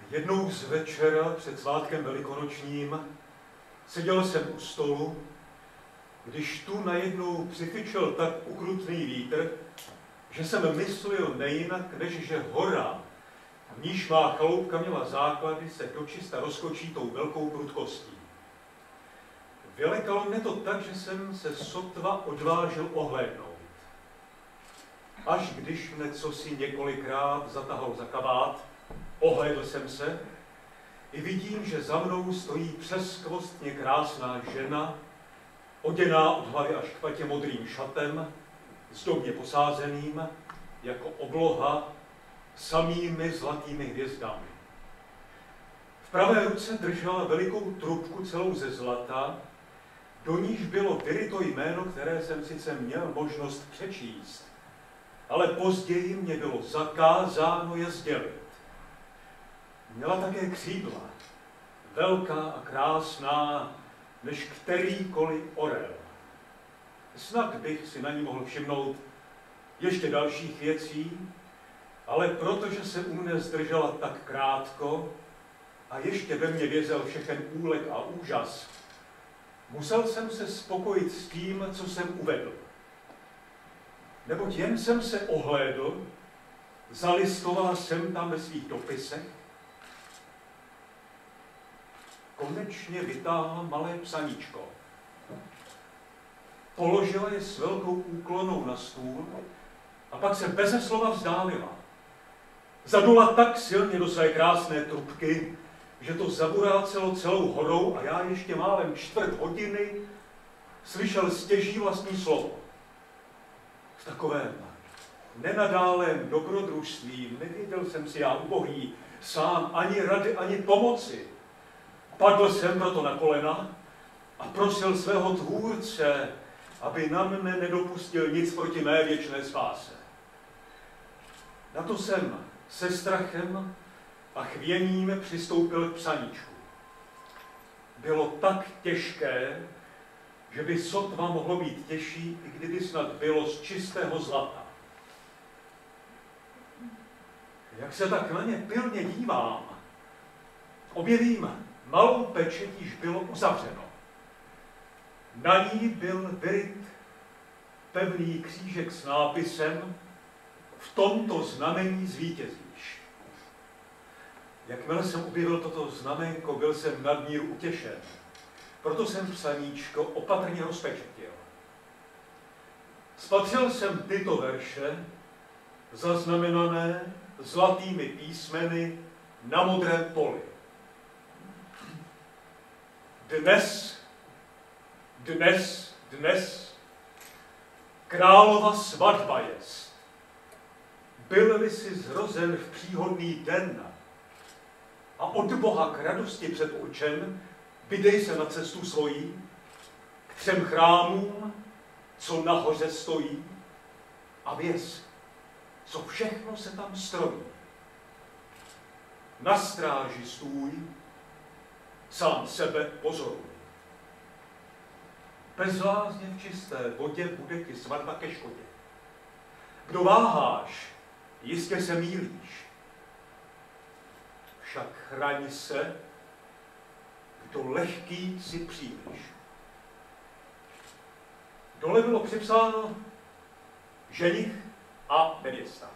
Jednou z večera před svátkem velikonočním seděl jsem u stolu, když tu najednou přifičel tak ukrutný vítr, že jsem myslel nejinak, než že hora, v níž má chaloupka měla základy, se dočista rozkočí tou velkou prudkostí. Vylekalo mne to tak, že jsem se sotva odvážil ohlédnout. Až když mne cosi několikrát zatahal za kabát, ohlédl jsem se i vidím, že za mnou stojí přeskvostně krásná žena, oděná od hlavy až k patě modrým šatem, zdobně posázeným, jako obloha, samými zlatými hvězdami. V pravé ruce držela velikou trubku celou ze zlata, do níž bylo vyryto jméno, které jsem sice měl možnost přečíst, ale později mě bylo zakázáno je sdělit. Měla také křídla, velká a krásná, než kterýkoliv orel. Snad bych si na ní mohl všimnout ještě dalších věcí, ale protože se u mne zdržela tak krátko a ještě ve mně vězel všechen úlek a úžas, musel jsem se spokojit s tím, co jsem uvedl. Neboť jen jsem se ohlédl, zalistoval jsem tam ve svých dopisech, konečně vytáhla malé psaníčko. Položila je s velkou úklonou na stůl a pak se beze slova vzdálila. Zadula tak silně do své krásné trubky, že to zaburácelo celou horou a já ještě málem 1/4 slyšel stěží vlastní slovo. V takovém nenadálém dobrodružství nevěděl jsem si já ubohý sám ani rady, ani pomoci. Padl jsem proto na kolena a prosil svého tvůrce, aby na mne nedopustil nic proti mé věčné spáse. Na to jsem se strachem a chvěním přistoupil k psaníčku. Bylo tak těžké, že by sotva mohlo být těžší, i kdyby snad bylo z čistého zlata. Jak se tak na ně pilně dívám, objevím malou pečeť, již bylo uzavřeno. Na ní byl vyryt pevný křížek s nápisem "V tomto znamení zvítězíš". Jakmile jsem objevil toto znamenko, byl jsem nadmíru utěšen. Proto jsem psaníčko opatrně rozpečetil. Spatřil jsem tyto verše, zaznamenané zlatými písmeny na modrém poli. Dnes, králova svatba jest. Byl-li si zrozen v příhodný den a od Boha k radosti předurčen, vydej se na cestu svojí, k 3 chrámům, co nahoře stojí, a věz, co všechno se tam strojí. Na stráži stůj, sám sebe pozoruj. Bez lázně v čisté vodě bude ti svatba ke škodě. Kdo váháš, jistě se mýlíš. Však chraň se, kdo lehký si příliš. Dole bylo připsáno ženich a nevěsta.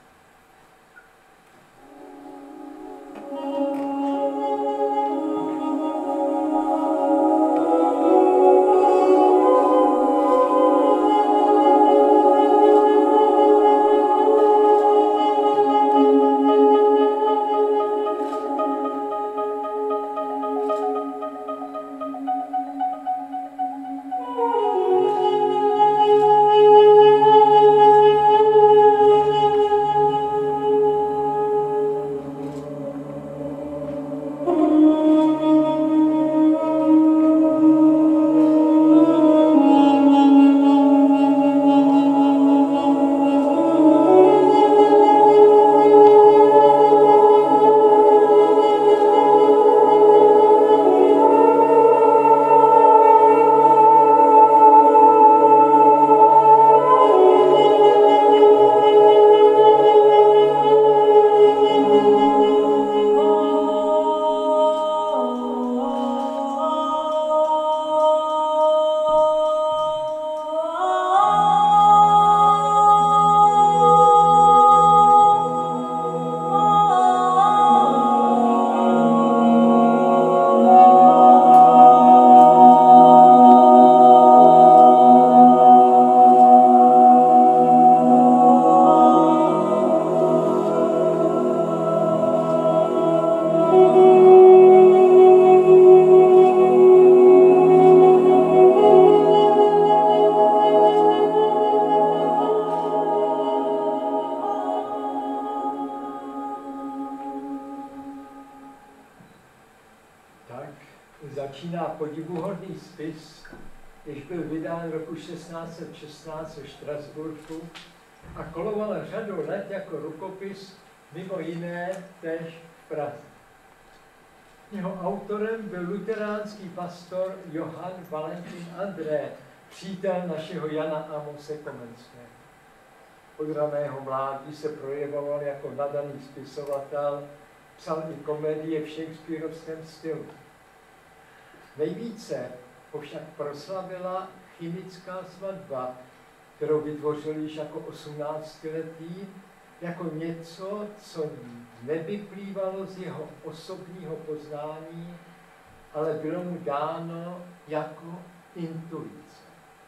začíná podivuhodný spis, jež byl vydán roku 1616 ve Štrasburku a koloval řadu let jako rukopis, mimo jiné též v Praze. Jeho autorem byl luteránský pastor Johann Valentin André, přítel našeho Jana Amose Komenského. Od raného mládí se projevoval jako nadaný spisovatel, psal i komedie v shakespearovském stylu. Nejvíce ho však proslavila Chymická svatba, kterou vytvořil již jako 18letý, jako něco, co nevyplývalo z jeho osobního poznání, ale bylo mu dáno jako intuice.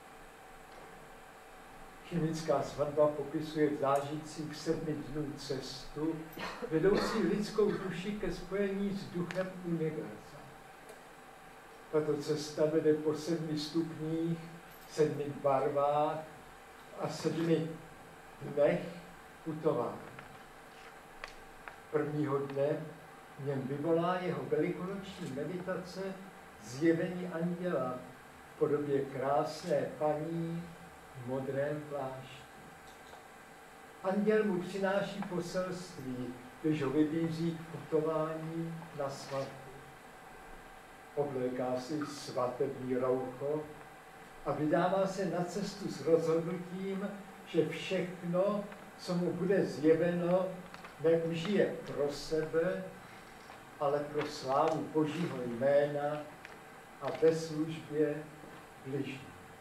Chymická svatba popisuje v zážitcích 7 dnů cestu, vedoucí lidskou duši ke spojení s duchem univerza. Tato cesta vede po 7 stupních, 7 barvách a 7 dnech putování. Prvního dne v něm vyvolá jeho velikonoční meditace zjevení anděla v podobě krásné paní v modrém plášti. Anděl mu přináší poselství, když ho vybízí k putování na svatbu. Obléká si svatební roucho a vydává se na cestu s rozhodnutím, že všechno, co mu bude zjeveno, neužije pro sebe, ale pro slávu Božího jména a ve službě bližní.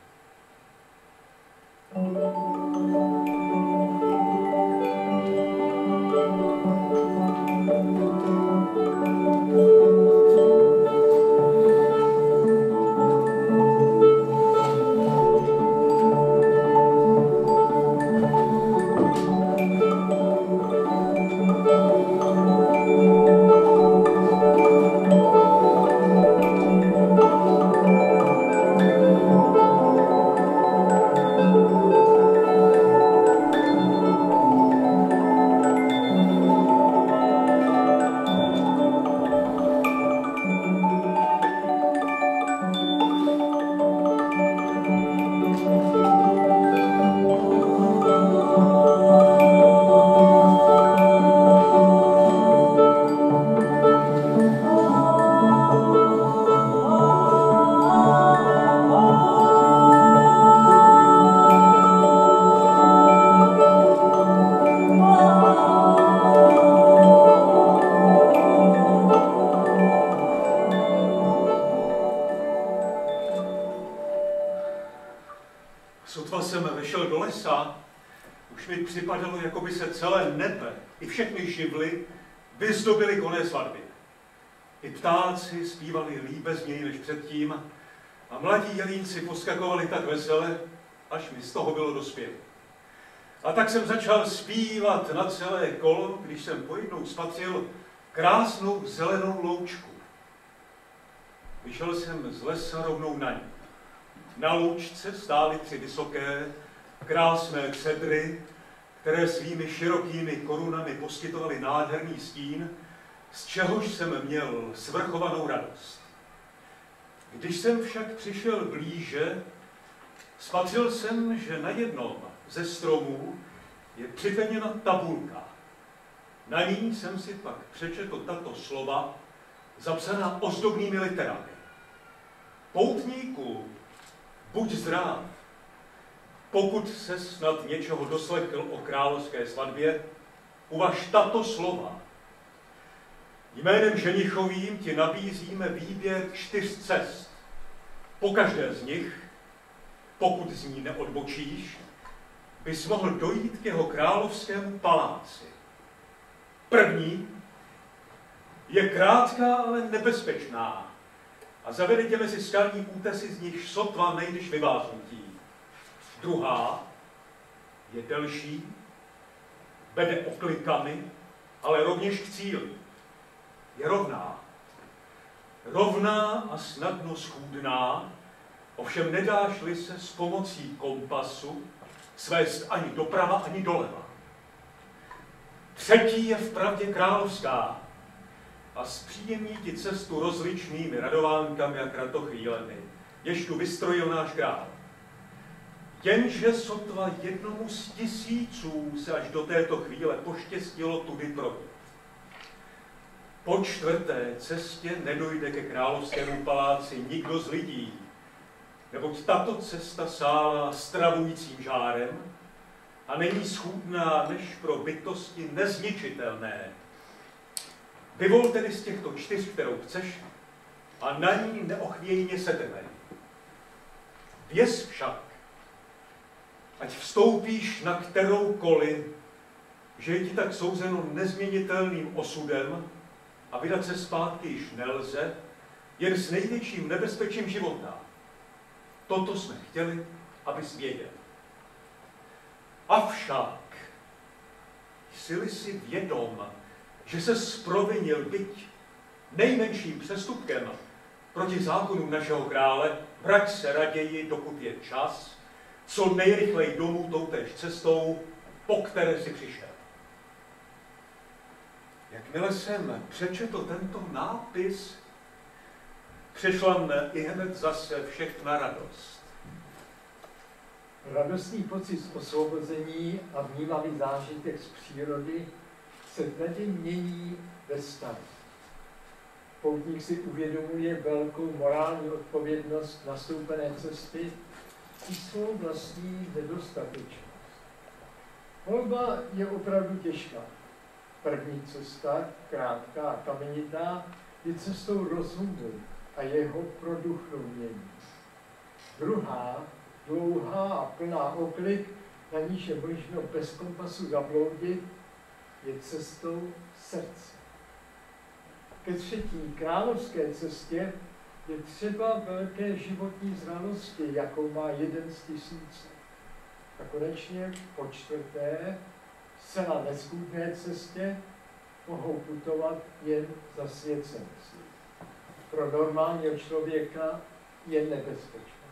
Sotva jsem vešel do lesa, už mi připadalo, jako by se celé nebe i všechny živly vyzdobily koné svatby. I ptáci zpívali líbezněji než předtím a mladí jelínci poskakovali tak vesele, až mi z toho bylo dospět. A tak jsem začal zpívat na celé kolo, když jsem pojednou spatřil krásnou zelenou loučku. Vyšel jsem z lesa rovnou na ní. Na loučce stály 3 vysoké, krásné cedry, které svými širokými korunami poskytovaly nádherný stín, z čehož jsem měl svrchovanou radost. Když jsem však přišel blíže, spatřil jsem, že na jednom ze stromů je připevněna tabulka. Na ní jsem si pak přečetl tato slova, zapsaná ozdobnými literami. Poutníku, buď zdrav. Pokud se snad něčeho doslechl o královské svatbě, uvaž tato slova. Jménem ženichovým ti nabízíme výběr 4 cest. Po každé z nich, pokud z ní neodbočíš, bys mohl dojít k jeho královskému paláci. První je krátká, ale nebezpečná a zavede tě mezi skalní útesy, z nichž sotva nejdeš vyváznutí. Druhá je delší, vede oklikami, ale rovněž k cíli. Je rovná. Rovná a snadno schůdná, ovšem nedáš-li se s pomocí kompasu svést ani doprava, ani doleva. Třetí je vpravdě královská, a zpříjemní ti cestu rozličnými radovánkami a kratochvílemi, jež tu vystrojil náš král. Jenže sotva jednomu z tisíců se až do této chvíle poštěstilo tudy projít. Po čtvrté cestě nedojde ke královskému paláci nikdo z lidí, neboť tato cesta sála stravujícím žárem a není schůdná než pro bytosti nezničitelné. Vyvol tedy z těchto 4, kterou chceš, a na ní neochvějně sedeme. Věz však, ať vstoupíš na kteroukoliv, že je ti tak souzeno nezměnitelným osudem a vydat se zpátky již nelze, jen s největším nebezpečím života. Toto jsme chtěli, abys věděl. Avšak jsi-li si vědom, že se zprovinil byť nejmenším přestupkem proti zákonům našeho krále, vrať se raději, dokud je čas, co nejrychleji domů toutéž cestou, po které si přišel. Jakmile jsem přečetl tento nápis, přišla mne i hned zase všechna radost. Radostný pocit z osvobození a vnímavý zážitek z přírody se tedy mění ve stav. Poutník si uvědomuje velkou morální odpovědnost nastoupené cesty i svou vlastní nedostatečnost. Volba je opravdu těžká. První cesta, krátká a kamenitá, je cestou rozumu a jeho produchnomění. Druhá, dlouhá a plná oklik, na níž je možno bez kompasu zabloudit, je cestou srdce. Ke třetí královské cestě je třeba velké životní zralosti, jakou má 1 z 1000. A konečně po čtvrté, zcela neschůdné cestě mohou putovat jen zasvěcenci. Pro normálního člověka je nebezpečná.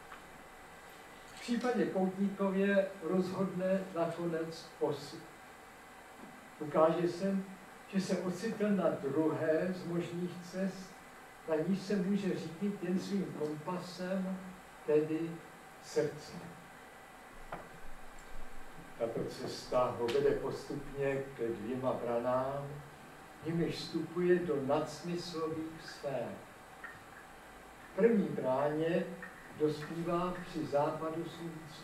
V případě poutníkově rozhodne nakonec osud. Ukáže se, že se ocitl na druhé z možných cest, na níž se může řídit jen svým kompasem, tedy srdcem. Tato cesta ho vede postupně ke 2 branám, nimiž vstupuje do nadsmyslových sfér. V první bráně dospívá při západu slunce.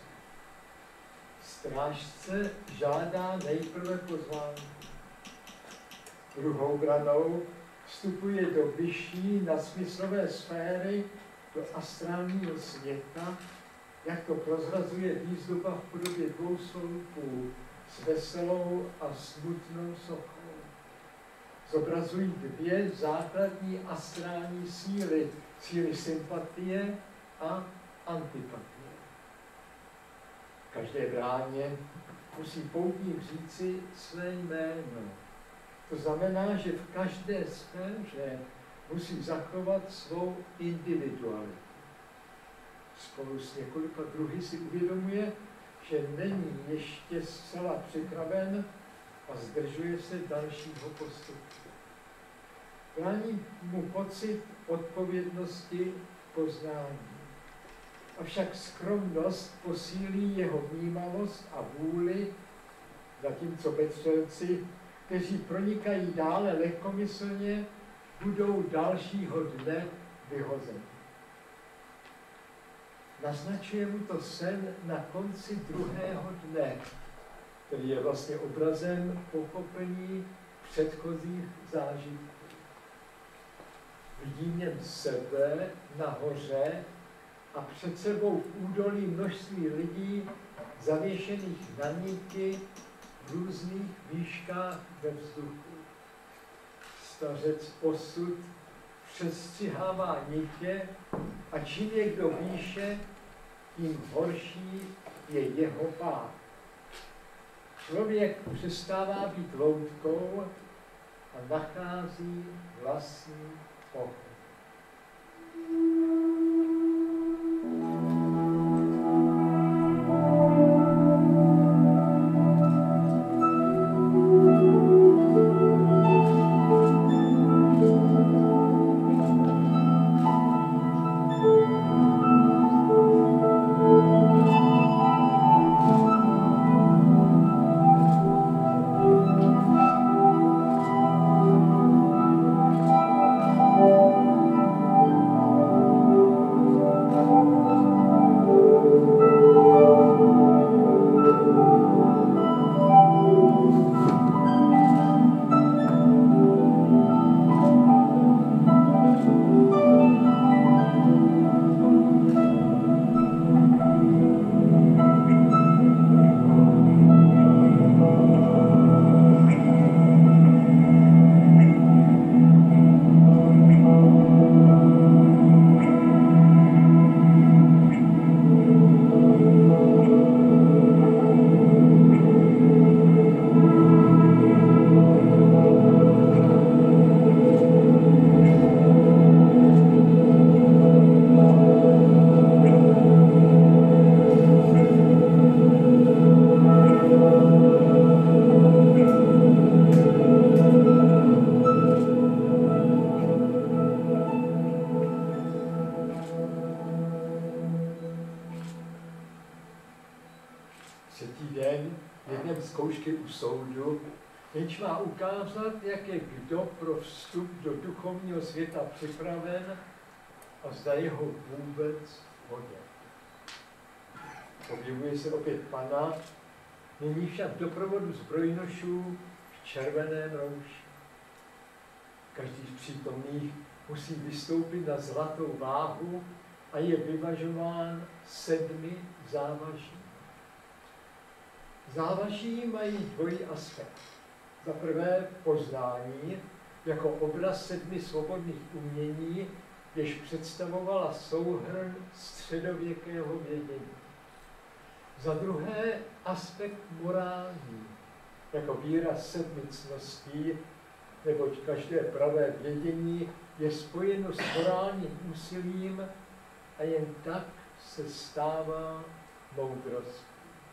Strážce žádá nejprve pozvánku. Druhou branou vstupuje do vyšší nadsmyslové sféry, do astrálního světa, jak to prozrazuje výzdoba v podobě 2 sloupů s veselou a smutnou sochou. Zobrazují 2 základní astrální síly, síly sympatie a antipatie. V každé bráně musí poutník říci své jméno. To znamená, že v každé sféře musí zachovat svou individualitu. Spolu s několika druhy si uvědomuje, že není ještě zcela připraven a zdržuje se dalšího postupu. Brání mu pocit odpovědnosti poznání. Avšak skromnost posílí jeho vnímavost a vůli, zatímco vetřelci, kteří pronikají dále lehkomyslně, budou dalšího dne vyhozeni. Naznačuje mu to sen na konci druhého dne, který je vlastně obrazem pochopení předchozích zážitků. Vidí v něm sebe nahoře a před sebou v údolí množství lidí zavěšených na niti v různých výškách ve vzduchu. Stařec osud přestřihává nitě a čím je kdo výše, tím horší je jeho pád. Člověk přestává být loutkou a nachází vlastní pochod. kladem zkoušky u soudu, jenž má ukázat, jak je kdo pro vstup do duchovního světa připraven a zda jeho vůbec hodně. Objevuje se opět Panna, nyní však v doprovodu zbrojnošů v červeném rouši. Každý z přítomných musí vystoupit na zlatou váhu a je vyvažován 7 závaží. Závaží mají dvojí aspekt. Za prvé poznání jako obraz 7 svobodných umění, jež představovala souhrn středověkého vědění. Za druhé aspekt morální, jako výraz 7 cností, neboť každé pravé vědění je spojeno s morálním úsilím a jen tak se stává moudrostí.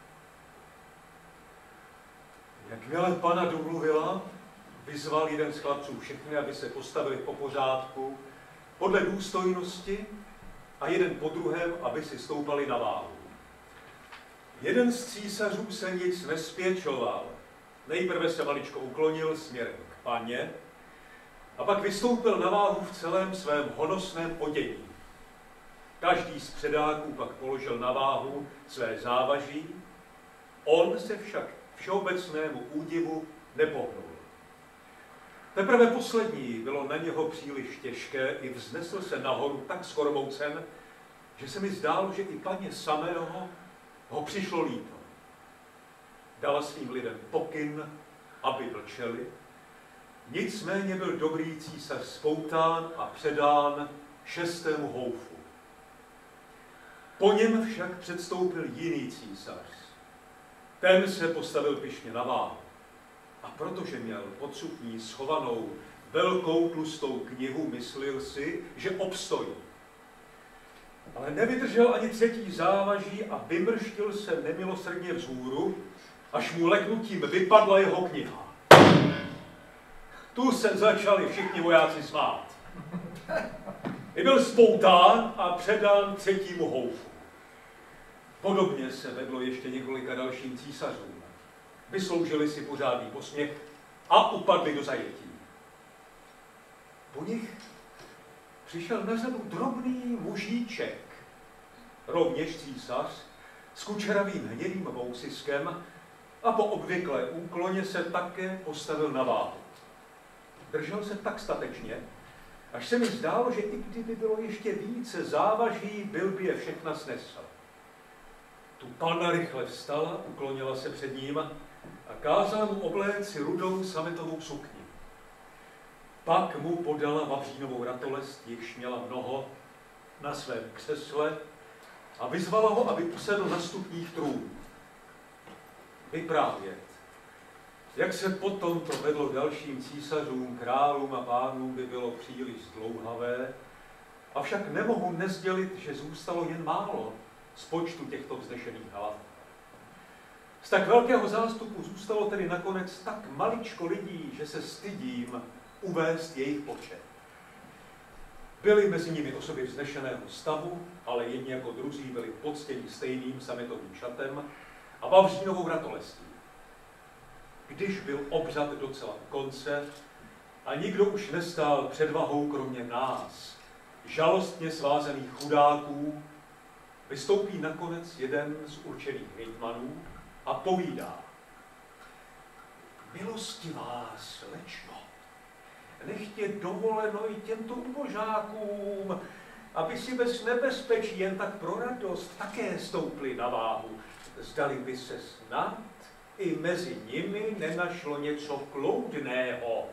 Jakmile Panna domluvila, vyzval jeden z chlapců všechny, aby se postavili po pořádku, podle důstojnosti a jeden po druhém, aby si stoupali na váhu. Jeden z císařů se nic nespěčoval. Nejprve se maličko uklonil směrem k Panně a pak vystoupil na váhu v celém svém honosném odění. Každý z předáků pak položil na váhu své závaží, on se však všeobecnému údivu nepohnul. Teprve poslední bylo na něho příliš těžké, i vznesl se nahoru tak skormoucen, že se mi zdálo, že i Panně samého ho přišlo líto. Dala svým lidem pokyn, aby mlčeli, nicméně byl dobrý císař spoután a předán 6. houfu. Po něm však předstoupil jiný císař. Ten se postavil pyšně na váhu. A protože měl pod sukní schovanou velkou tlustou knihu, myslil si, že obstojí. Ale nevydržel ani 3. závaží a vymrštil se nemilosrdně vzhůru, až mu leknutím vypadla jeho kniha. Tu se začali všichni vojáci smát. I byl spoután a předán 3. houfu. Podobně se vedlo ještě několika dalším císařům. Vysloužili si pořádný posměch a upadli do zajetí. Po nich přišel na řadu drobný mužíček, rovněž císař, s kučeravým hnědým vousiskem a po obvyklé úkloně se také postavil na váhu. Držel se tak statečně, až se mi zdálo, že i kdyby bylo ještě více závaží, byl by je všechna snesl. Tu Panna rychle vstala, uklonila se před ním a kázala mu obléct si rudou sametovou sukni. Pak mu podala vavřínovou ratolest, jichž měla mnoho, na svém křesle a vyzvala ho, aby usedl na stupních trůn. Vyprávět, jak se potom to vedlo dalším císařům, králům a pánům, by bylo příliš zdlouhavé, avšak nemohu nezdělit, že zůstalo jen málo z počtu těchto vznešených hlav. Z tak velkého zástupu zůstalo tedy nakonec tak maličko lidí, že se stydím uvést jejich počet. Byly mezi nimi osoby vznešeného stavu, ale jedni jako druzí byli poctěni stejným sametovým šatem a vavřínovou ratolestí. Když byl obřad docela u konce a nikdo už nestál před vahou kromě nás, žalostně svázaných chudáků, vystoupí nakonec jeden z určených hejtmanů a povídá: Milostivá slečno, nechtě dovoleno i těmto ubožákům, aby si bez nebezpečí jen tak pro radost také stoupli na váhu. Zdali by se snad i mezi nimi nenašlo něco kloudného.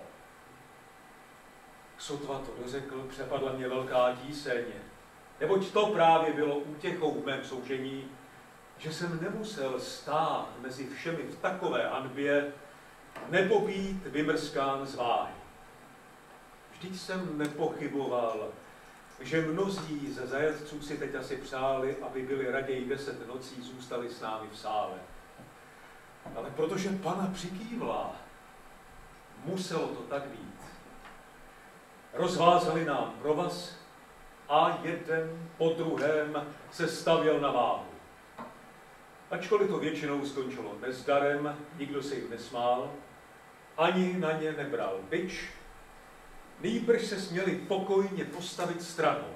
Sotva to dořekl, přepadla mě velká tíseň, neboť to právě bylo útěchou v mém soužení, že jsem nemusel stát mezi všemi v takové hanbě nebo být vymrskán z váhy. Vždyť jsem nepochyboval, že mnozí ze zajatců si teď asi přáli, aby byli raději 10 nocí zůstali s námi v sále. Ale protože Panna přikývla, muselo to tak být. Rozvázali nám provaz a jeden po druhém se stavěl na váhu. Ačkoliv to většinou skončilo nezdarem, nikdo se jim nesmál, ani na ně nebral bič, nýbrž se směli pokojně postavit stranou.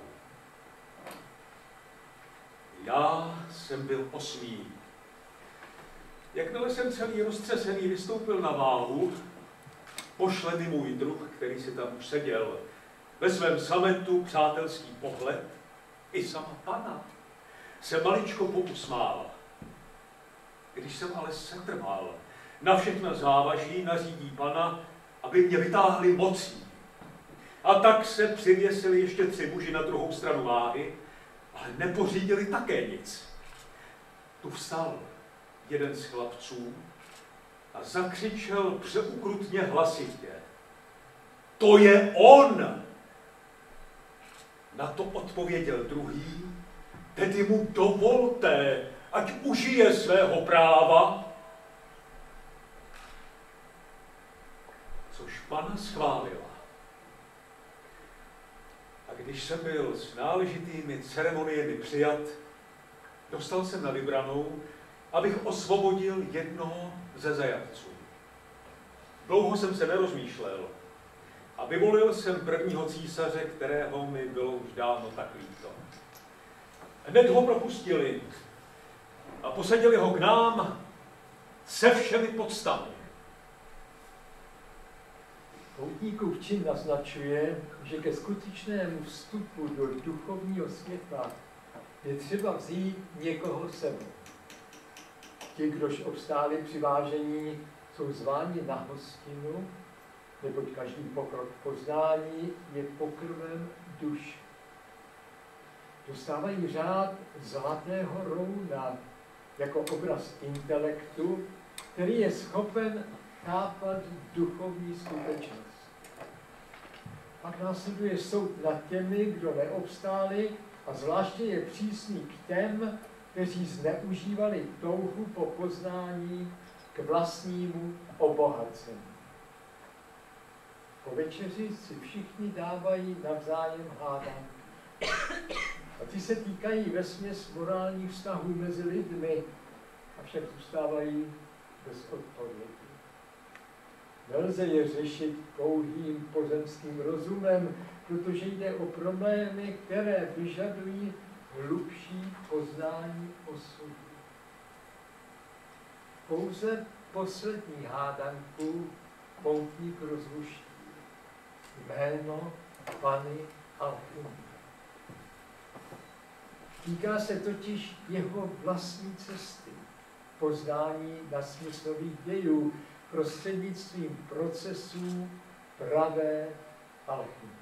Já jsem byl 8. Jakmile jsem celý roztřesený vystoupil na váhu, pošle mi můj druh, který si tam už seděl, ve svém sametu přátelský pohled, i sama pana se maličko pousmála. Když jsem ale setrval, na všechna závaží nařídí pana, aby mě vytáhli mocí. A tak se přivěsili ještě 3 muži na druhou stranu váhy, ale nepořídili také nic. Tu vstal jeden z chlapců a zakřičel přeukrutně hlasitě. To je on! Na to odpověděl druhý, tedy mu dovolte, ať užije svého práva. Což pana schválila. A když jsem byl s náležitými ceremoniemi přijat, dostal jsem na vybranou, abych osvobodil jednoho ze zajatců. Dlouho jsem se nerozmýšlel a vyvolil jsem prvního císaře, kterého mi bylo už dávno tak líto. Hned ho propustili a posadili ho k nám se všemi podstavy. Poutníkův čin naznačuje, že ke skutečnému vstupu do duchovního světa je třeba vzít někoho sebou. Ti, kdož obstáli při vážení, jsou zváni na hostinu, neboť každý pokrok poznání je pokrmem duše. Dostávají řád zlatého rouna jako obraz intelektu, který je schopen chápat duchovní skutečnost. Pak následuje soud nad těmi, kdo neobstáli, a zvláště je přísný k těm, kteří zneužívali touhu po poznání k vlastnímu obohacení. Po večeři si všichni dávají navzájem hádanky. A ty se týkají vesměs morálních vztahů mezi lidmi, avšak zůstávají bez odpovědi. Nelze je řešit pouhým pozemským rozumem, protože jde o problémy, které vyžadují hlubší poznání osudu. Pouze poslední hádanku poutník rozluští. Jméno Panny Alchymie. Týká se totiž jeho vlastní cesty, poznání nasmyslových dějů prostřednictvím procesů pravé alchymie.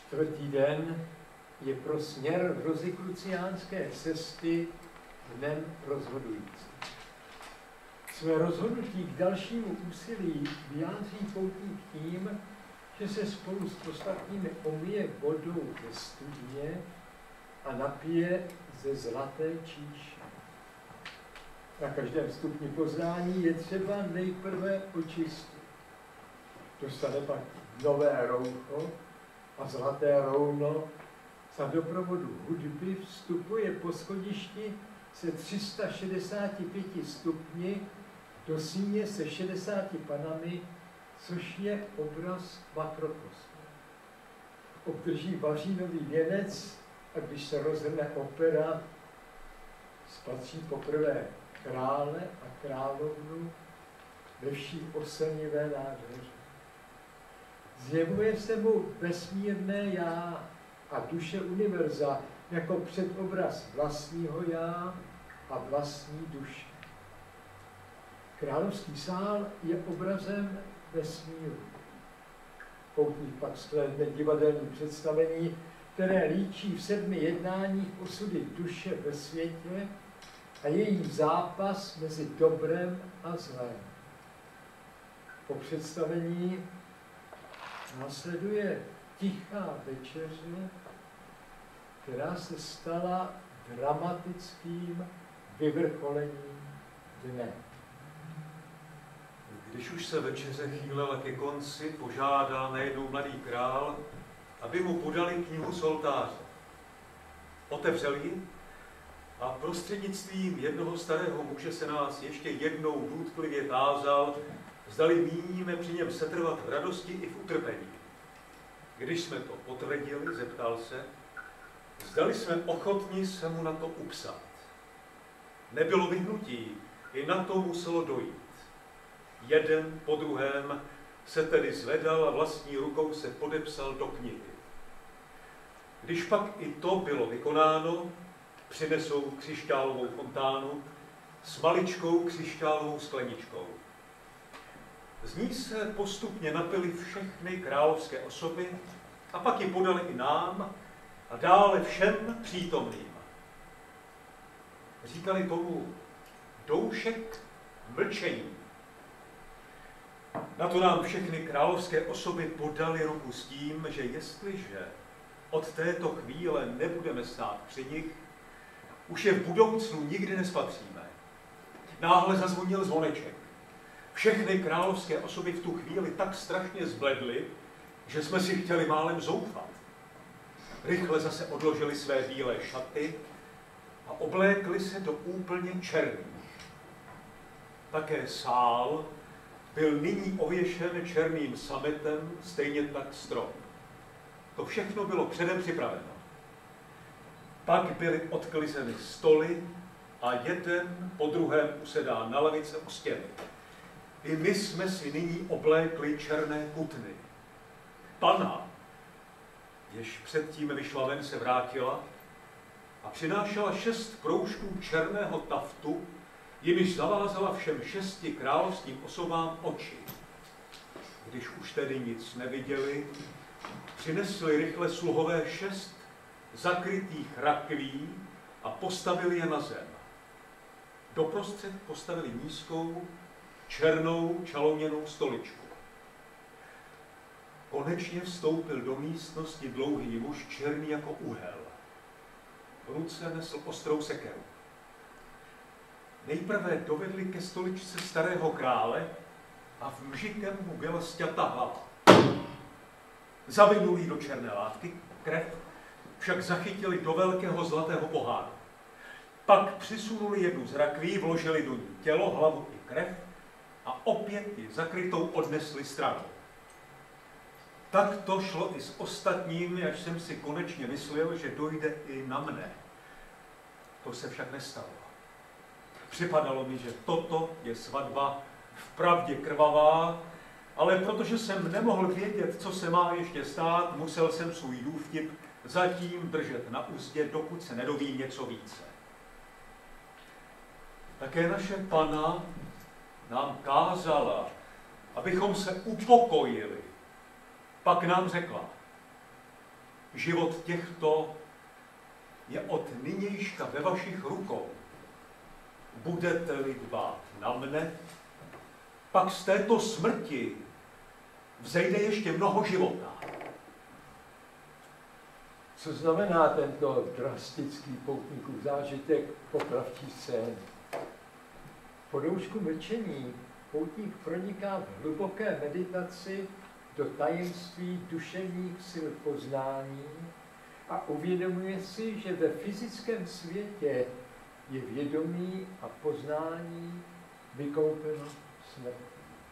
Čtvrtý den je pro směr rozikruciánské cesty dnem rozhodující. Své rozhodnutí k dalšímu úsilí vyjádří poutník tím, že se spolu s ostatními omije vodou ze studně a napije ze zlaté číše. Na každém stupni poznání je třeba nejprve očistit. Dostane pak nové roucho a zlaté rouno. Za doprovodu hudby vstupuje po schodišti se 365 stupni do síně se 60 panami, což je obraz makrokosmu. Obdrží bařínový věnec a když se rozhrne opera, spatří poprvé krále a královnu ve vší oslnivé nádheře. Zjevuje se mu vesmírné já a duše univerza jako předobraz vlastního já a vlastní duše. Královský sál je obrazem vesmíru. Poutník pak shlédne divadelní představení, které líčí v 7 jednáních osudy duše ve světě a její zápas mezi dobrem a zlem. Po představení následuje tichá večeře, která se stala dramatickým vyvrcholením dne. Když už se večeře chýlela ke konci, požádá najednou mladý král, aby mu podali knihu z oltáře. Otevřel ji a prostřednictvím jednoho starého muže se nás ještě jednou důtklivě tázal, zdali míníme při něm setrvat v radosti i v utrpení. Když jsme to potvrdili, zeptal se, zdali jsme ochotni se mu na to upsat. Nebylo vyhnutí, i na to muselo dojít. Jeden po druhém se tedy zvedal a vlastní rukou se podepsal do knihy. Když pak i to bylo vykonáno, přinesou křišťálovou fontánu s maličkou křišťálovou skleničkou. Z ní se postupně napily všechny královské osoby a pak ji podali i nám a dále všem přítomným. Říkali tomu doušek mlčení. Na to nám všechny královské osoby podali ruku s tím, že jestliže od této chvíle nebudeme stát při nich, už je v budoucnu nikdy nespatříme. Náhle zazvonil zvoneček. Všechny královské osoby v tu chvíli tak strašně zbledly, že jsme si chtěli málem zoufat. Rychle zase odložili své bílé šaty a oblékli se do úplně černých. Také sál byl nyní ověšen černým sametem, stejně tak strop. To všechno bylo předem připraveno. Pak byly odklizeny stoly a jeden po druhém usedá na lavice u stěny. I my jsme si nyní oblékli černé kutny. Pana, jež předtím vyšla ven, se vrátila a přinášela 6 proužků černého taftu, jimiž zavázala všem 6 královským osobám oči. Když už tedy nic neviděli, přinesli rychle sluhové 6 zakrytých rakví a postavili je na zem. Doprostřed postavili nízkou, černou čalouněnou stoličku. Konečně vstoupil do místnosti dlouhý muž, černý jako uhel. V ruce nesl ostrou sekeru. Nejprve dovedli ke stoličce starého krále a v mžikem mu byla sťata hlava. Zavinuli do černé látky, krev však zachytili do velkého zlatého poháru. Pak přisunuli jednu z rakví, vložili do ní tělo, hlavu i krev a opět ji zakrytou odnesli stranou. Tak to šlo i s ostatními, až jsem si konečně myslel, že dojde i na mne. To se však nestalo. Připadalo mi, že toto je svatba vpravdě krvavá, ale protože jsem nemohl vědět, co se má ještě stát, musel jsem svůj důvtip zatím držet na úzdě, dokud se nedovím něco více. Také naše Pana nám kázala, abychom se upokojili. Pak nám řekla, život těchto je od nynějška ve vašich rukou. Budete-li dbát na mne, pak z této smrti vzejde ještě mnoho života. Co znamená tento drastický poutníkův zážitek popravčí scén? Po doušku mlčení poutník proniká v hluboké meditaci do tajemství duševních sil poznání a uvědomuje si, že ve fyzickém světě je vědomí a poznání vykoupeno smrtí.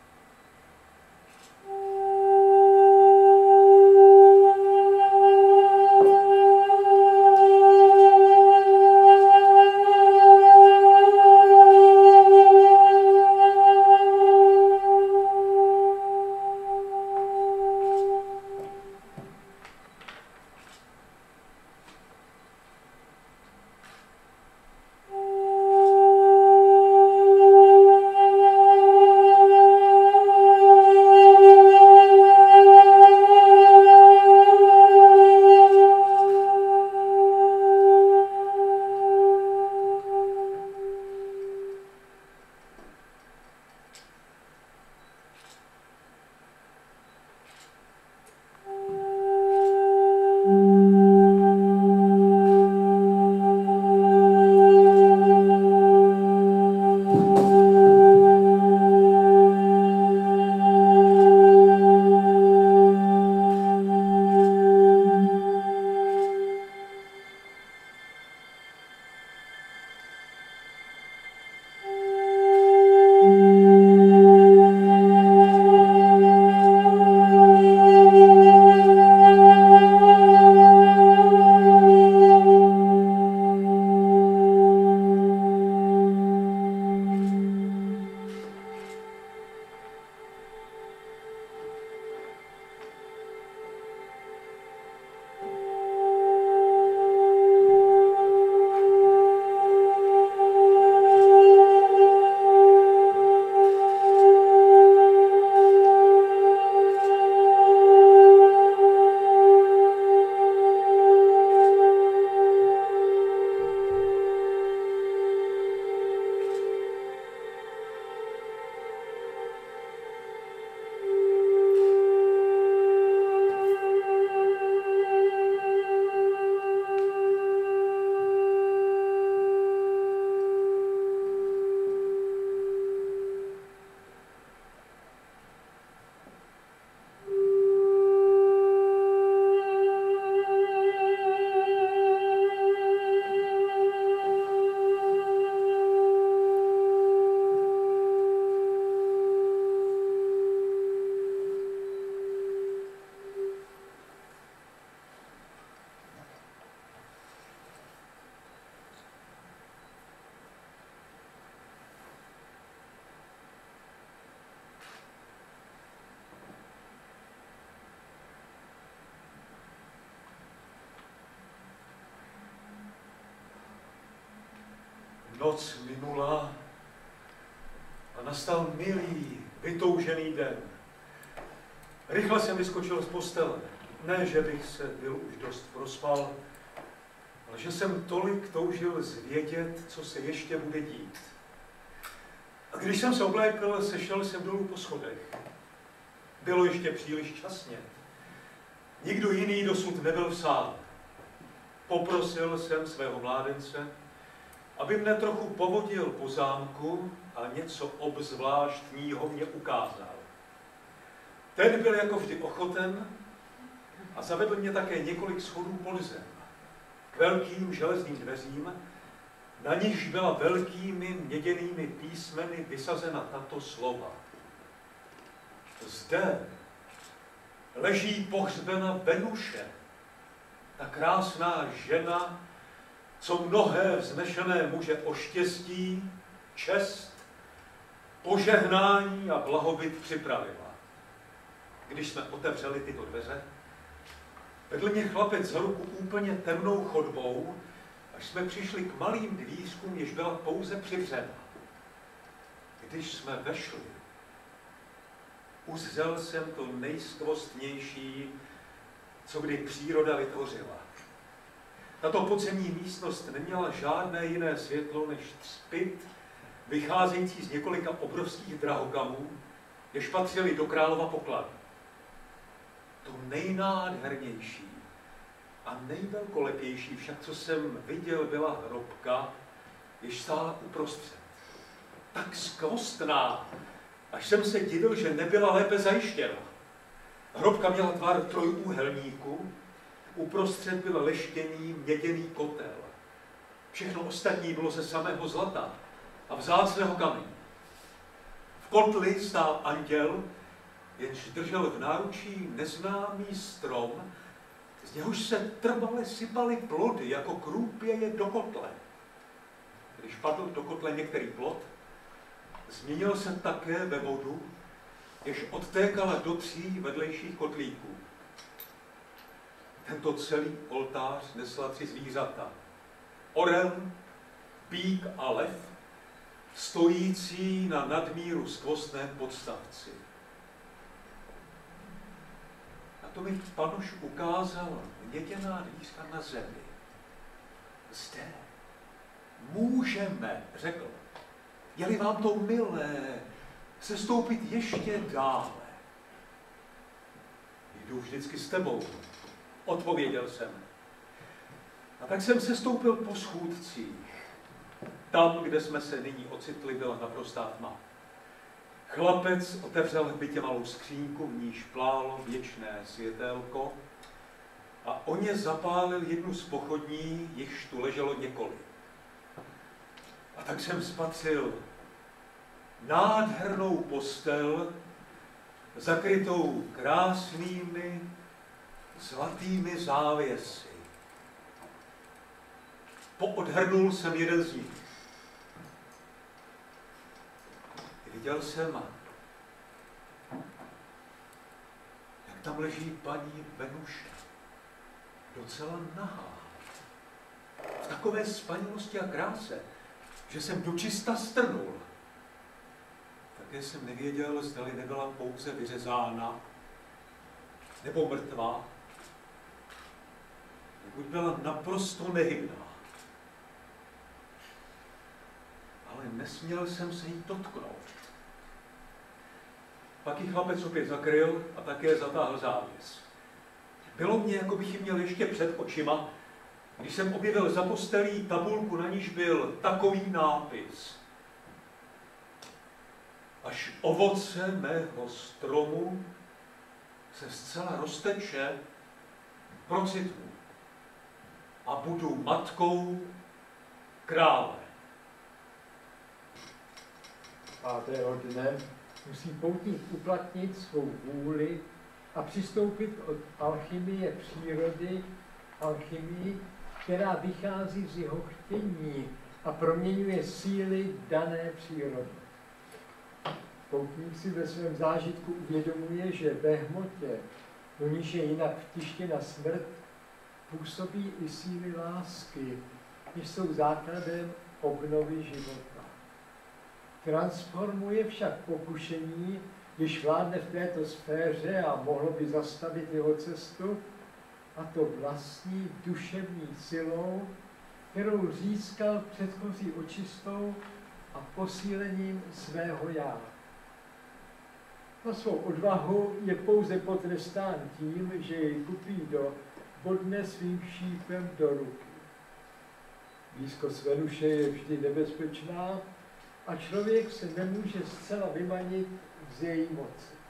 Noc minula a nastal milý, vytoužený den. Rychle jsem vyskočil z postele. Ne, že bych se byl už dost prospal, ale že jsem tolik toužil zvědět, co se ještě bude dít. A když jsem se oblékl, sešel jsem dolů po schodech. Bylo ještě příliš časně. Nikdo jiný dosud nebyl v sále. Poprosil jsem svého mládence, aby mne trochu povodil po zámku a něco obzvláštního mě ukázal. Ten byl jako vždy ochoten a zavedl mě také několik schodů pod zem, k velkým železným dveřím, na nichž byla velkými měděnými písmeny vysazena tato slova. Zde leží pohřbena Venuše, ta krásná žena, co mnohé vznešené muže o štěstí, čest, požehnání a blahobyt připravila. Když jsme otevřeli tyto dveře, vedl mě chlapec za ruku úplně temnou chodbou, až jsme přišli k malým dvířkům, jež byla pouze přivřena. Když jsme vešli, uzřel jsem to nejskvostnější, co kdy příroda vytvořila. Tato podzemní místnost neměla žádné jiné světlo než třpyt, vycházející z několika obrovských drahokamů, jež patřili do králova pokladu. To nejnádhernější a nejvelkolepější však, co jsem viděl, byla hrobka, jež stála uprostřed. Tak skvostná, až jsem se divil, že nebyla lépe zajištěna. Hrobka měla tvar trojúhelníku, uprostřed byl leštěný měděný kotel. Všechno ostatní bylo ze samého zlata a vzácného kamene. V kotli stál anděl, jenž držel v náručí neznámý strom, z něhož se trvale sypaly plody, jako krůpěje do kotle. Když padl do kotle některý plod, změnil se také ve vodu, jež odtékala do 3 vedlejších kotlíků. Tento celý oltář nesla 3 zvířata. Orel, býk a lev, stojící na nadmíru skvostném podstavci. Na to mi Panoš ukázal měděná dvířka na zemi. Zde můžeme, řekl, je-li vám to milé, sestoupit ještě dále. Jdu vždycky s tebou, odpověděl jsem. A tak jsem sestoupil po schůdcích. Tam, kde jsme se nyní ocitli, byla naprostá tma. Chlapec otevřel hbitě malou skřínku, v níž plálo věčné světélko a o ně zapálil jednu z pochodní, již tu leželo několik. A tak jsem spatřil nádhernou postel, zakrytou krásnými zlatými závěsy. Poodhrnul jsem jeden z nich. Viděl jsem, jak tam leží paní Venuše, docela nahá, v takové spanilosti a kráse, že jsem dočista strnul. Také jsem nevěděl, zdali nebyla pouze vyřezána, nebo mrtvá, neboť byla naprosto nehybná. Ale nesměl jsem se jí dotknout. Pak ji chlapec opět zakryl a také zatáhl závěs. Bylo mně, jako bych ji měl ještě před očima, když jsem objevil za postelí tabulku, na níž byl takový nápis. Až ovoce mého stromu se zcela rozteče, procitnu a budu matkou krále. 5. dne musí poutník uplatnit svou vůli a přistoupit od alchymie přírody, alchymii, která vychází z jeho chtění a proměňuje síly dané přírody. Poutník si ve svém zážitku uvědomuje, že ve hmotě, do níž je jinak vtištěna smrt, působí i síly lásky, jež jsou základem obnovy života. Transformuje však pokušení, když vládne v této sféře a mohlo by zastavit jeho cestu, a to vlastní duševní silou, kterou získal předchozí očistou a posílením svého já. Na svou odvahu je pouze potrestán tím, že jej Kupido bodne svým šípem do ruky. Blízkost Venuše je vždy nebezpečná a člověk se nemůže zcela vymanit z její moci.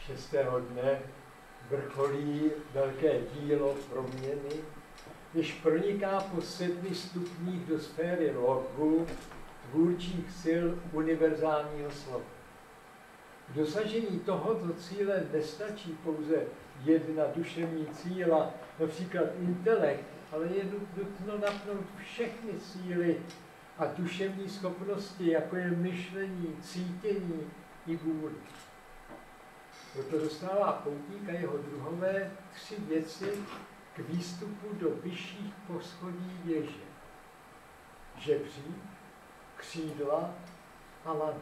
6. dne vrcholí velké dílo proměny, jež proniká po 7 stupních do sféry logu tvůrčích sil univerzálního slova. K dosažení tohoto cíle nestačí pouze jedna duševní cíla, například intelekt, ale je nutno napnout všechny síly a duševní schopnosti, jako je myšlení, cítění i vůli. Proto dostává poutník a jeho druhové 3 věci k výstupu do vyšších poschodí věže. Žebřík, křídla a lano.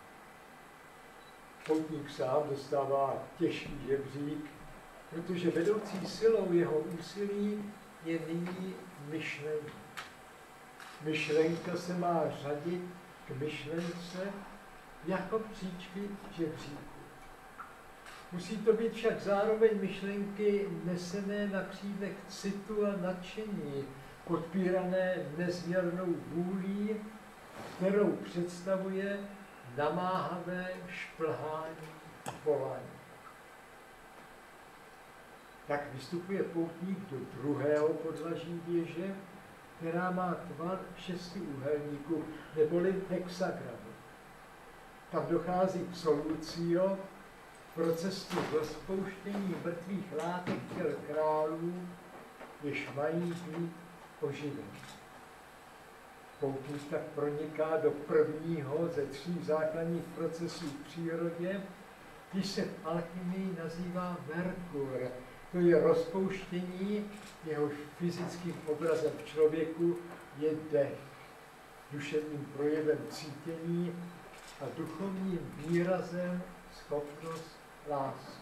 Poutník sám dostává těžký žebřík, protože vedoucí silou jeho úsilí je nyní myšlení. Myšlenka se má řadit k myšlence jako příčky žebříku. Musí to být však zároveň myšlenky nesené na křídlech citu a nadšení, podpírané nezměrnou vůlí, kterou představuje namáhavé šplhání volání. Tak vystupuje poutník do druhého podlaží věže, která má tvar 6 úhelníků, neboli hexagramu. Tam dochází k solucio, procesu rozpouštění mrtvých látek těl králů, jež mají být oživeny. Poutník tak proniká do prvního ze 3 základních procesů v přírodě, když se v alchymii nazývá Merkur. To je rozpouštění, jehož fyzickým obrazem v člověku je dech, duševním projevem cítění a duchovním výrazem schopnost lásky.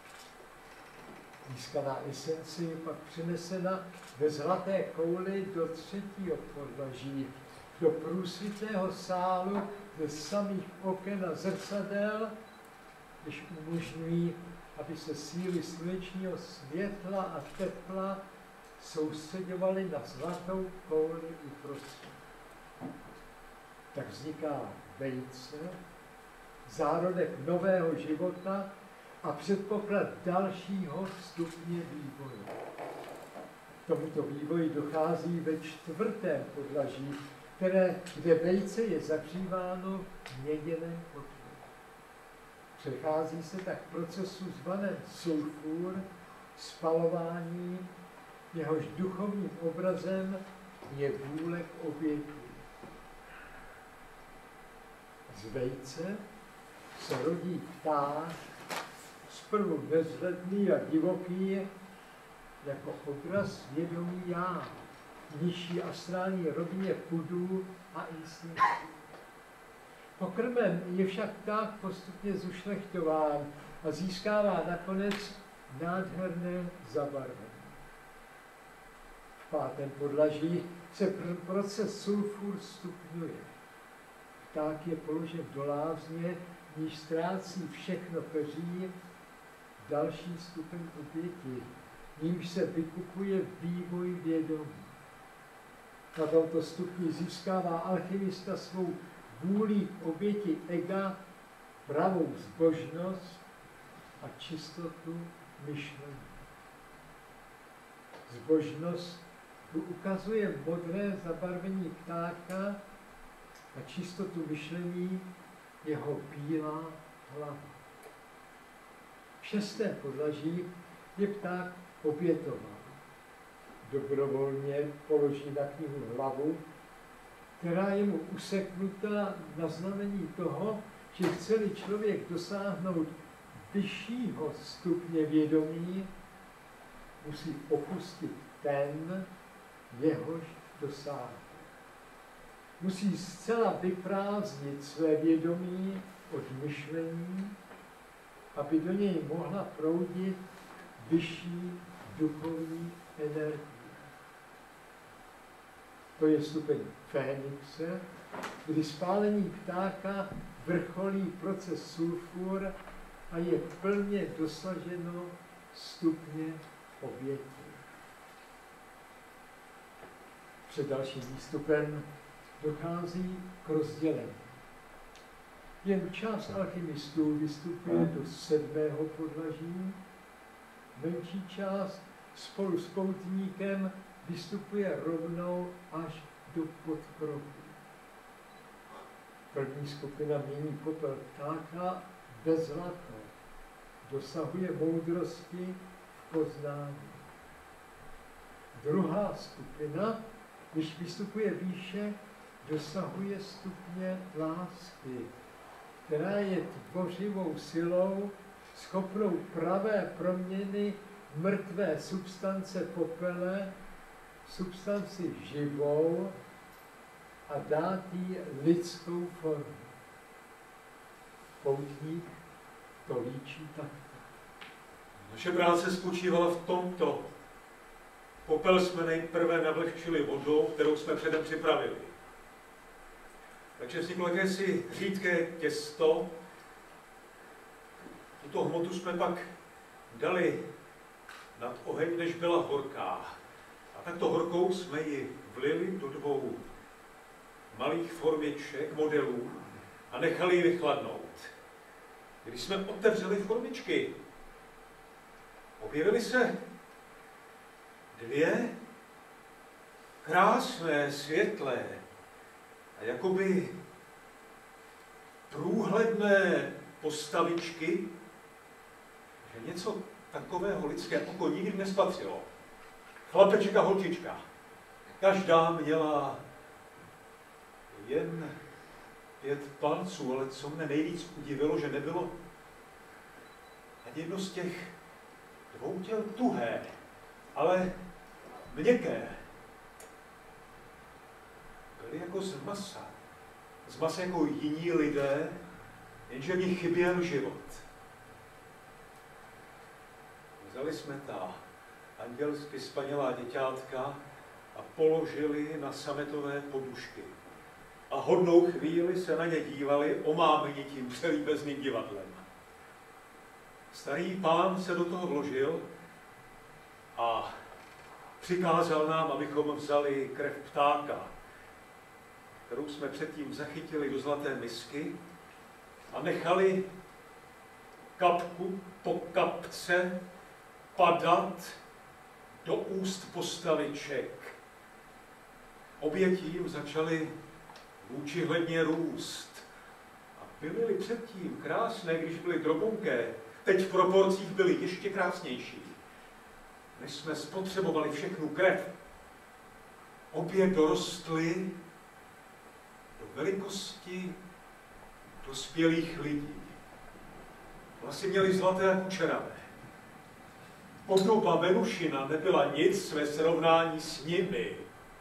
Získaná esence je pak přenesena ve zlaté kouli do 3. podlaží, do průsvitného sálu ze samých oken a zrcadel, když umožňují, aby se síly slunečního světla a tepla soustředovaly na zlatou kouli uprostřed. Tak vzniká vejce, zárodek nového života a předpoklad dalšího stupně vývoje. K tomuto vývoji dochází ve 4. podlaží, kde vejce je zahříváno v měděném kotli. Přechází se tak k procesu zvaném sulfur, spalování, jehož duchovním obrazem je vůle k oběti. Z vejce se rodí pták, zprvu bezhledný a divoký, jako odraz vědomí já, v nižší astrální rovině pudů a instinktů. Pokrmem je však pták postupně zušlechtován a získává nakonec nádherné zabarvení. V 5. podlaží se proces sulfur stupňuje. Pták je položen do lázně, níž ztrácí všechno peří, další stupeň oběti, nímž se vykupuje vývoj vědomí. Na tomto stupni získává alchymista svou vůlí k oběti ega, pravou zbožnost a čistotu myšlení. Zbožnost tu ukazuje modré zabarvení ptáka a čistotu myšlení jeho bílá hlava. V 6. podlaží je pták obětován. Dobrovolně položí na knihu hlavu, která je mu useknuta na znamení toho, že chce-li člověk dosáhnout vyššího stupně vědomí, musí opustit ten, jehož dosáhne. Musí zcela vyprázdnit své vědomí od myšlení, aby do něj mohla proudit vyšší duchovní energie. To je stupeň Fénixe, kdy spálení ptáka vrcholí proces sulfur a je plně dosaženo stupně oběti. Před dalším výstupem dochází k rozdělení. Jen část alchymistů vystupuje do 7. podlaží, menší část spolu s poutníkem vystupuje rovnou až do podkroku. První skupina mění popel ptáka ve zlato. Dosahuje moudrosti v poznání. Druhá skupina, když vystupuje výše, dosahuje stupně lásky, která je tvořivou silou, schopnou pravé proměny mrtvé substance popele, substanci živou a dát jí lidskou formu. Poutník to líčí takto. Naše práce spočívala v tomto. Popel jsme nejprve navlhčili vodou, kterou jsme předem připravili. Takže vzniklo jakési řídké těsto. Tuto hmotu jsme pak dali nad oheň, než byla horká. A takto horkou jsme ji vlili do 2 malých formiček, modelů a nechali ji vychladnout. Když jsme otevřeli formičky, objevily se 2 krásné, světlé a jakoby průhledné postavičky, že něco takového lidské oko nikdy nespatřilo. Chlapeček a holčička. Každá měla jen 5 palců, ale co mne nejvíc udivilo, že nebylo ani jedno z těch 2 těl tuhé, ale měkké. Byly jako z masa. Z masa jako jiní lidé, jenže v nich chyběl život. Vzali jsme ta andělsky spanělá děťátka a položili na sametové podušky. A hodnou chvíli se na ně dívali, omámení tím přelíbezným divadlem. Starý pán se do toho vložil a přikázal nám, abychom vzali krev ptáka, kterou jsme předtím zachytili do zlaté misky a nechali kapku po kapce padat do úst postaviček. Obětím začaly vůčihledně růst. A byly předtím krásné, když byly drobunké, teď v proporcích byly ještě krásnější. Než jsme spotřebovali všechnu krev, obě dorostly do velikosti dospělých lidí. Vlasy měly zlaté a kučeravé. Podoba Venušina nebyla nic ve srovnání s nimi.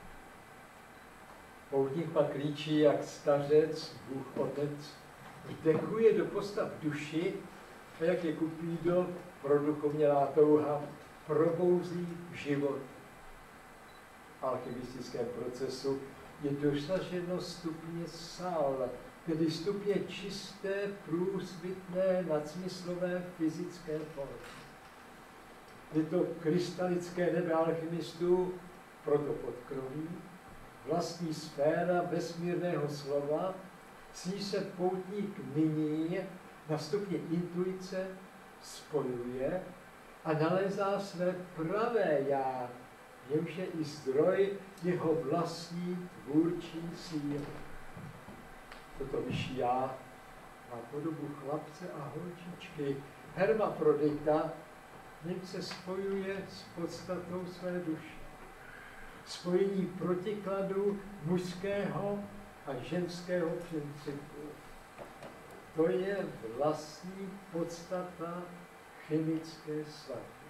Poutník pak líčí, jak stařec, Bůh Otec, vdechuje do postav duši a jak je Kupido, produchovnělá touha, probouzí život. V alchymistickém procesu je dosaženo stupně sál, tedy stupně čisté, průsvitné, nadsmyslové fyzické formy. Je to krystalické nebe alchymistů, proto podkroví, vlastní sféra vesmírného slova, s ní se poutník nyní na stupni intuice spojuje a nalézá své pravé já, jemž je i zdroj jeho vlastní tvůrčí síly. Toto vyšší já má podobu chlapce a holčičky, hermafrodita, něm se spojuje s podstatou své duše. Spojení protikladu mužského a ženského principu. To je vlastní podstata chemické svatby.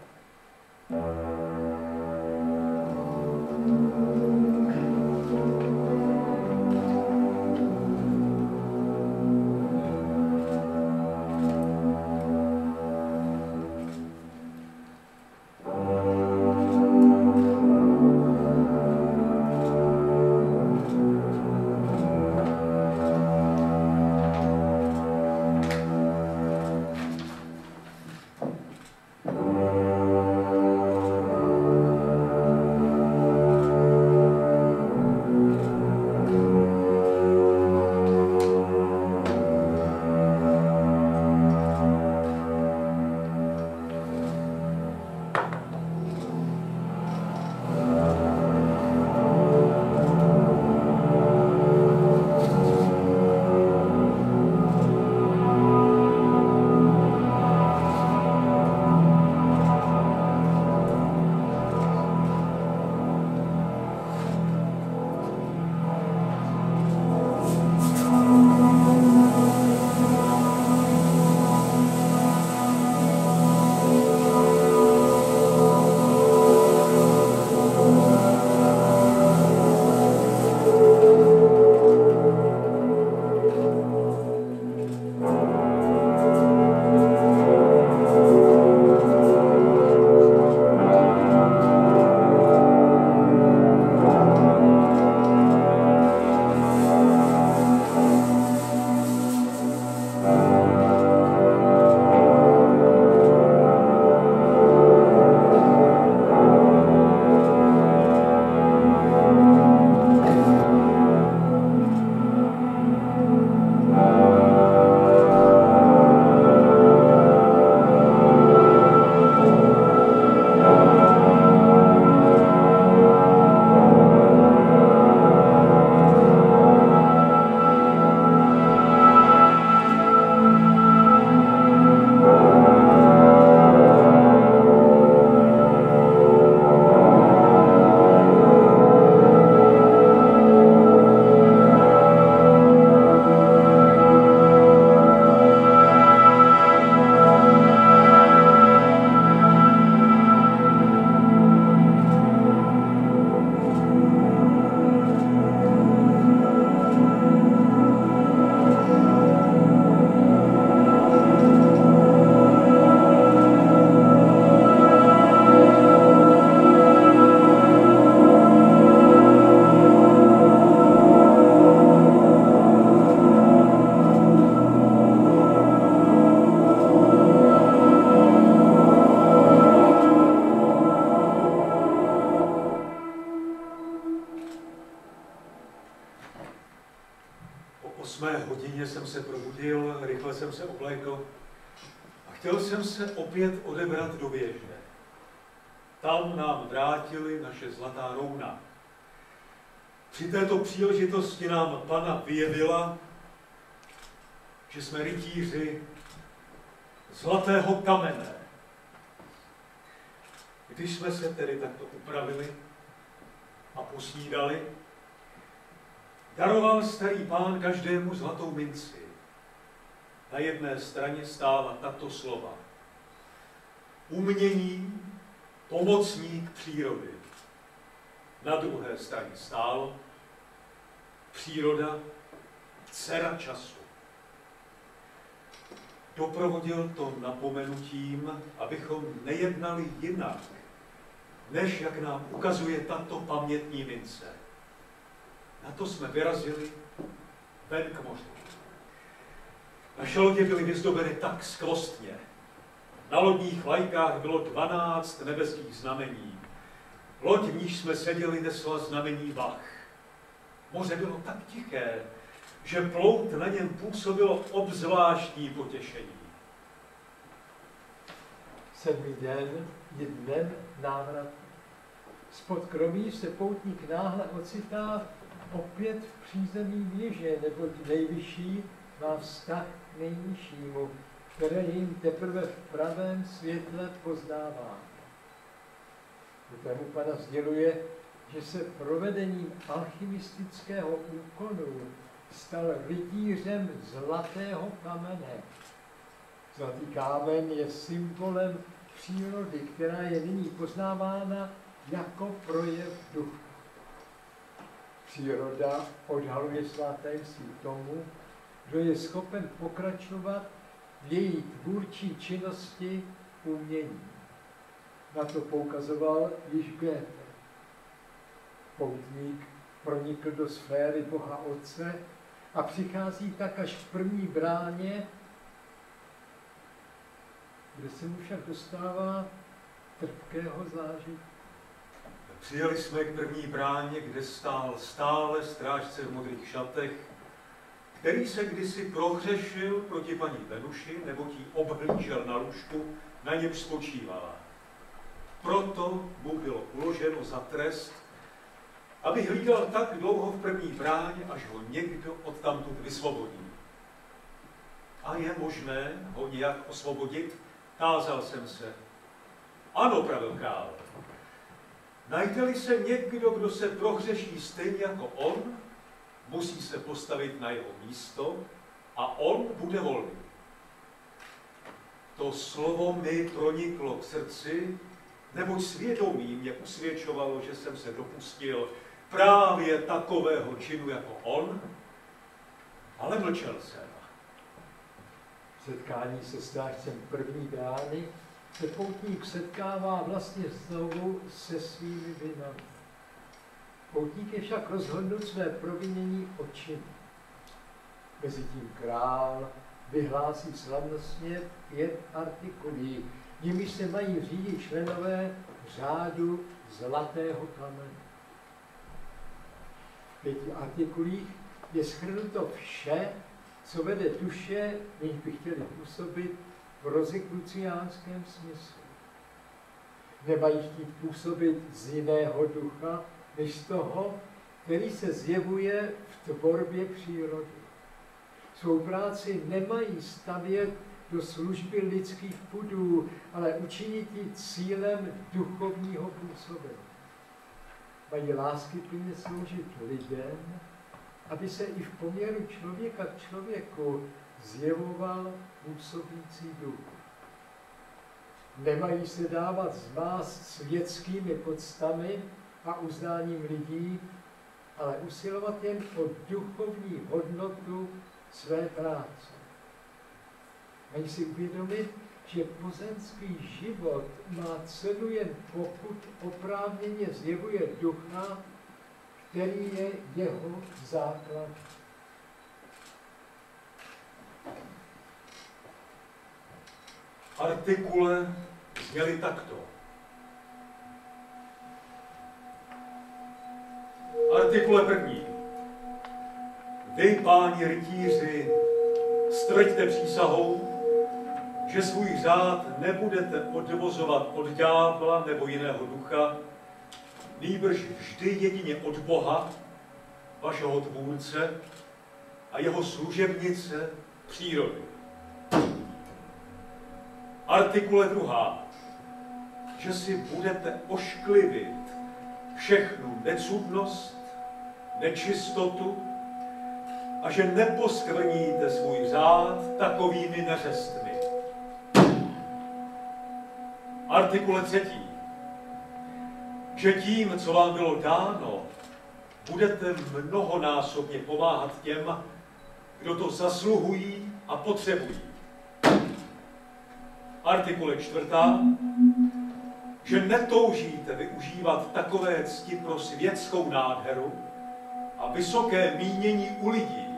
probudil, rychle jsem se oblékl a chtěl jsem se opět odebrat do věže. Tam nám vrátili naše zlatá rouna. Při této příležitosti nám Pana vyjevila, že jsme rytíři zlatého kamene. Když jsme se tedy takto upravili a posnídali, daroval starý pán každému zlatou minci. Na jedné straně stála tato slova. Umění, pomocník přírody. Na druhé straně stálo příroda, dcera času. Doprovodil to napomenutím, abychom nejednali jinak, než jak nám ukazuje tato pamětní mince. Na to jsme vyrazili ven k moři. Naše lodě byly vyzdobeny tak skvostně. Na lodních vlajkách bylo 12 nebeských znamení. Loď, v níž jsme seděli, nesla znamení vah. Moře bylo tak tiché, že plout na něm působilo obzvláštní potěšení. 7. den je dnem návratu. Spod kromí se poutník náhle ocitá opět v přízemí věže, neboť nejvyšší má vztah k nejnižšímu, které jim teprve v pravém světle poznává. Tému Pana sděluje, že se provedením alchymistického úkonu stal rytířem zlatého kamene. Zlatý kámen je symbolem přírody, která je nyní poznávána jako projev ducha. Příroda odhaluje svá tajemství tomu, kdo je schopen pokračovat v její tvůrčí činnosti umění. Na to poukazoval již Goethe. Poutník pronikl do sféry Boha Otce a přichází tak až k první bráně, kde se mu však dostává trpkého zážitku. Přijeli jsme k první bráně, kde stál stále strážce v modrých šatech, který se kdysi prohřešil proti paní Venuši, neboť jí obhlížel na lůžku, na němž spočívala. Proto mu bylo uloženo za trest, aby hlídal tak dlouho v první bráně, až ho někdo odtamtud vysvobodí. A je možné ho nějak osvobodit? Tázal jsem se. Ano, pravil král. Najde-li se někdo, kdo se prohřeší stejně jako on, musí se postavit na jeho místo a on bude volný. To slovo mi proniklo k srdci, neboť svědomí mě usvědčovalo, že jsem se dopustil právě takového činu jako on, ale mlčel jsem. V setkání se strážcem první brány se poutník setkává vlastně znovu se svými vinami. Poutník je však rozhodnut své provinění odčinit. Mezitím král vyhlásí slavnostně 5 artikulí, nimi se mají řídit členové řádu zlatého kamene. V 5 artikulích je shrnuto vše, co vede duše, než by chtěli působit v rozekruciánském smyslu. Nemají chtít působit z jiného ducha, než z toho, který se zjevuje v tvorbě přírody. Svou práci nemají stavět do služby lidských pudů, ale učinit ji cílem duchovního působení. Mají láskyplně sloužit lidem, aby se i v poměru člověka k člověku zjevoval působící duch. Nemají se dávat zmást světskými poctami a uznáním lidí, ale usilovat jen o duchovní hodnotu své práce. Mají si uvědomit, že pozemský život má cenu jen pokud oprávněně zjevuje ducha, který je jeho základ. Artikule zněly takto. Artikule první. Vy, páni rytíři, Stvrďte přísahou, že svůj řád nebudete odvozovat od ďábla nebo jiného ducha, nýbrž vždy jedině od Boha, vašeho tvůrce a jeho služebnice přírody. Artikule 2. Že si budete ošklivit všechnu necudnost, nečistotu a že neposkvrníte svůj řád takovými neřestmi. Artikule 3. Že tím, co vám bylo dáno, budete mnohonásobně pomáhat těm, kdo to zasluhují a potřebují. Artikule 4. Že netoužíte využívat takové cti pro světskou nádheru a vysoké mínění u lidí.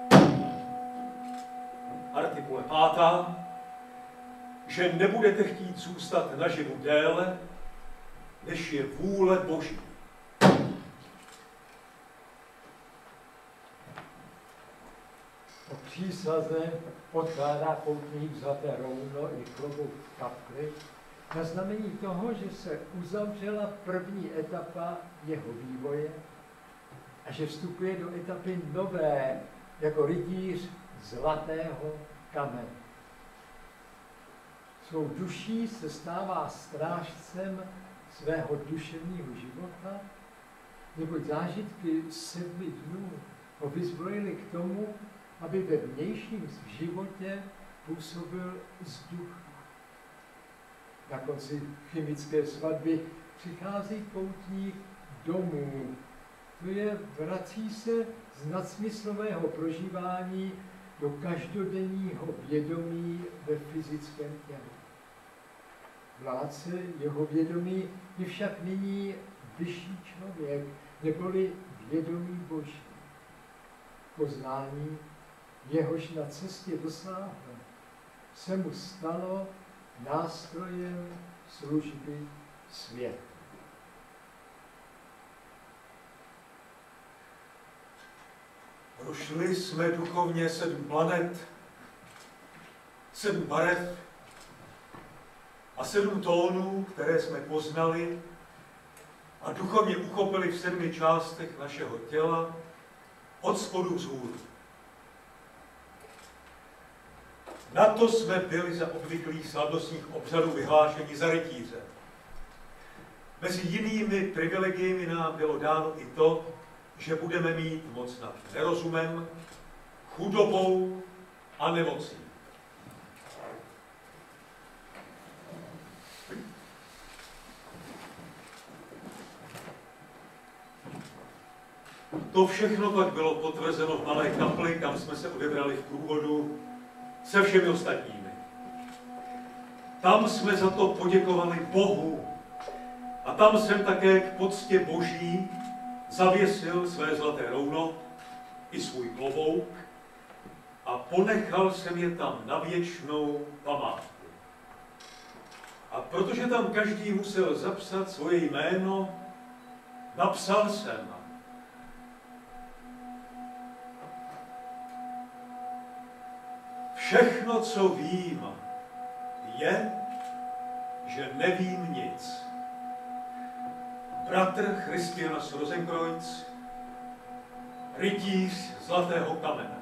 Artikule 5. Že nebudete chtít zůstat naživu déle, než je vůle Boží. Po přísaze podkládá poutník zlaté rouno i klobouk v kapli na znamení toho, že se uzavřela první etapa jeho vývoje a že vstupuje do etapy nové jako rytíř zlatého kamene. Svou duší se stává strážcem svého duševního života, neboť zážitky 7 dnů ho vyzbrojily k tomu, aby ve vnějším životě působil z ducha. Na konci chemické svatby přichází poutník domů. To je, vrací se z nadsmyslového prožívání do každodenního vědomí ve fyzickém těle. Vládce jeho vědomí je však nyní vyšší člověk, neboli vědomí Boží. Poznání, jehož na cestě dosáhl, se mu stalo nástrojem služby světa. Prošli jsme duchovně 7 planet, 7 barev a 7 tónů, které jsme poznali a duchovně uchopili v 7 částech našeho těla od spodu vzhůru. Na to jsme byli za obvyklých slavnostních obřadů vyhlášení za rytíře. Mezi jinými privilegiemi nám bylo dáno i to, že budeme mít moc nad nerozumem, chudobou a nemocí. To všechno pak bylo potvrzeno v malé kapli, kam jsme se odebrali v průvodu se všemi ostatními. Tam jsme za to poděkovali Bohu a tam jsem také k poctě Boží zavěsil své zlaté rouno i svůj klobouk a ponechal jsem je tam na věčnou památku. A protože tam každý musel zapsat svoje jméno, napsal jsem: všechno, co vím, je, že nevím nic. Bratr Christian Rosenkreuz, rytíř zlatého kamene.